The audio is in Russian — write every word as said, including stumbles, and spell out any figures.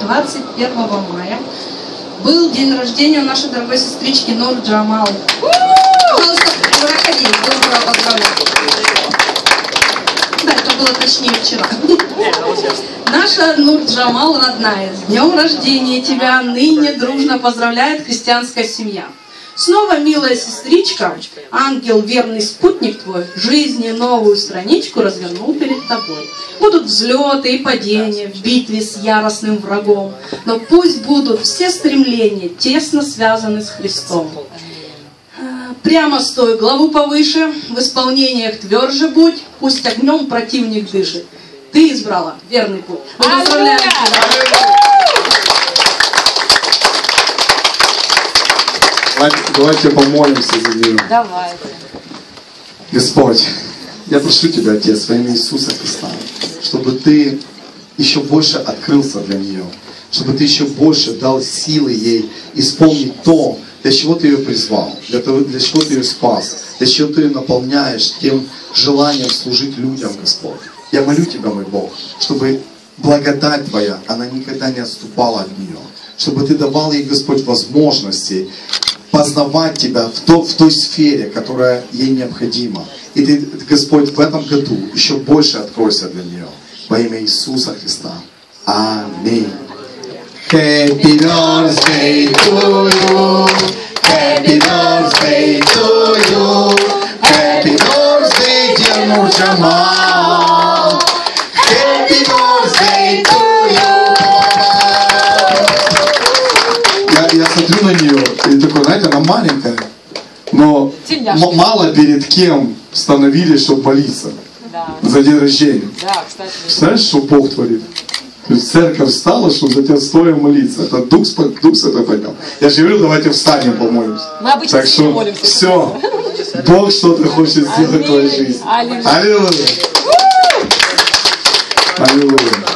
двадцать первого мая был день рождения у нашей дорогой сестрички Нур Джамал. Пожалуйста, проходи, доброго поздравляю. Да, это было точнее вчера. Наша Нур Джамал родная, с днем рождения тебя ныне дружно поздравляет христианская семья. Снова, милая сестричка, ангел, верный спутник твой, жизни новую страничку развернул перед тобой. Будут взлеты и падения в битве с яростным врагом, но пусть будут все стремления тесно связаны с Христом. Прямо стой, главу повыше, в исполнениях тверже будь, пусть огнем противник дышит. Ты избрала верный путь. Мы поздравляем тебя. Давайте помолимся за нее. Давайте. Господь, я прошу Тебя, Отец, во имя Иисуса Христа, чтобы Ты еще больше открылся для нее, чтобы Ты еще больше дал силы ей исполнить то, для чего Ты ее призвал, для того, для чего Ты ее спас, для чего Ты ее наполняешь тем желанием служить людям, Господь. Я молю Тебя, мой Бог, чтобы благодать Твоя, она никогда не отступала от нее, чтобы Ты давал ей, Господь, возможности познавать Тебя в, то, в той сфере, которая ей необходима. И Ты, Господь, в этом году еще больше откройся для нее. Во имя Иисуса Христа. Аминь. Happy birthday to you. Happy birthday to you. Happy birthday, dear Nur Jamal. Happy birthday to you. Я, я смотрю на нее и такой, знаете, она маленькая, но мало перед кем становились, чтобы молиться. Да. За день рождения. Да, кстати. Знаешь, что Бог творит? То есть церковь встала, чтобы за тебя стоя молиться. Это Дух, Дух Святой поднял. Я же говорю, давайте встанем, помолимся. Мы обычно так что молимся. Все. Бог что-то хочет сделать в твоей жизни. Аллилуйя. Аллилуйя. Аллилуйя.